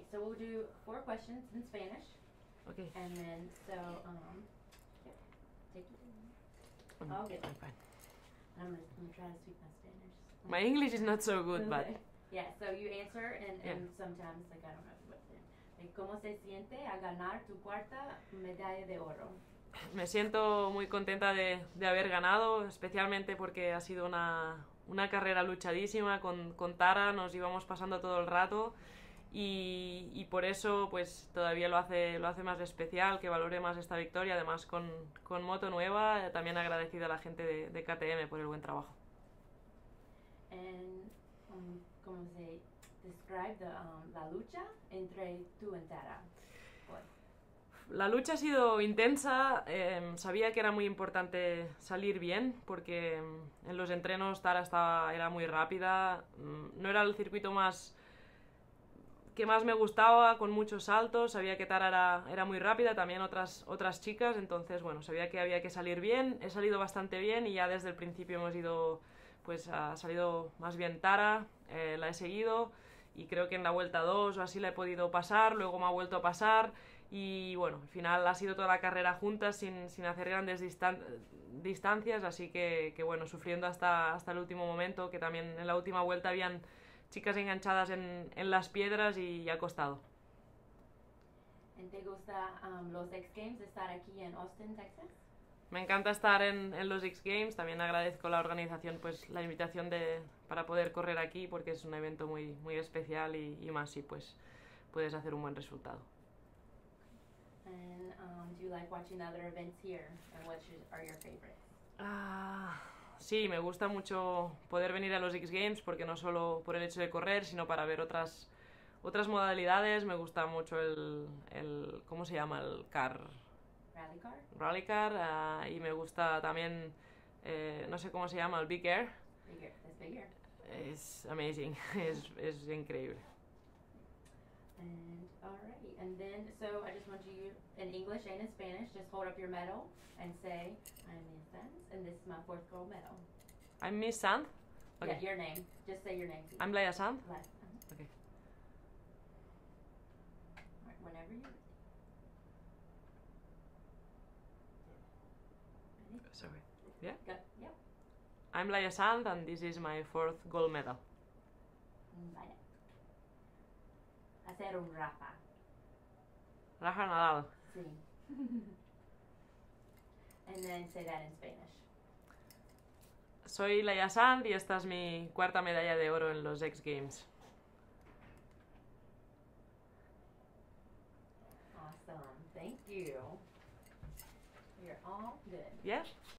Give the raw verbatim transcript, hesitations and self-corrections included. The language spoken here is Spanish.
so we'll do four questions in Spanish. Okay. And then, so, um, yeah, take it. I'm, Oh, good. I'm fine. I'm gonna, I'm gonna try to speak my Spanish. My English is not so good, but... Okay. Yeah, so you answer, and, Yeah. and sometimes, like, I don't know what to like, ¿cómo se siente a ganar tu cuarta medalla de oro? Me siento muy contenta de, de haber ganado, especialmente porque ha sido una, una carrera luchadísima con, con Tara, nos íbamos pasando todo el rato y, y por eso pues todavía lo hace, lo hace más especial, que valore más esta victoria, además con, con moto nueva, también agradecida a la gente de, de K T M por el buen trabajo. And, um, ¿cómo se describe the, um, la lucha entre tú y Tara? What? La lucha ha sido intensa, eh, sabía que era muy importante salir bien porque en los entrenos Tara estaba, era muy rápida, no era el circuito más que más me gustaba, con muchos saltos, sabía que Tara era, era muy rápida, también otras, otras chicas, entonces bueno, sabía que había que salir bien, he salido bastante bien y ya desde el principio hemos ido, pues ha salido más bien Tara, eh, la he seguido y creo que en la vuelta dos o así la he podido pasar, luego me ha vuelto a pasar y bueno, al final ha sido toda la carrera juntas sin, sin hacer grandes distan distancias, así que, que bueno, sufriendo hasta, hasta el último momento, que también en la última vuelta habían chicas enganchadas en, en las piedras y ha costado. ¿Te gusta um, los X Games, estar aquí en Austin, Texas? Me encanta estar en, en los X Games, también agradezco a la organización pues la invitación de, para poder correr aquí porque es un evento muy, muy especial y, y más si pues puedes hacer un buen resultado. And um, do you like watching other events here? And which are your favorites? Ah, sí, me gusta mucho poder venir a los X Games porque no solo por el hecho de correr, sino para ver otras, otras modalidades. Me gusta mucho el, el ¿cómo se llama? El car... Rally car? Rally car, uh, y me gusta también, eh, no sé cómo se llama, el Big Air. Big Air, that's Big Air. Es amazing, es, es increíble. And alright, and then so I just want you in English and in Spanish, just hold up your medal and say, I'm Miss Sanz, and this is my fourth gold medal. I'm Miss Sanz? Okay. Yeah, your name. Just say your name. I'm Laia Sanz? Laia. Uh-huh. Okay. Alright, whenever you're ready. Ready? Sorry. Yeah? Go. Yep. I'm Laia Sanz and this is my fourth gold medal. Vaya. Hacer un Rafa. Rafa Nadal. Sí. And then say that in Spanish. Soy Laia Sanz y esta es mi cuarta medalla de oro en los X Games. Awesome. Thank you. You're all good. Yeah?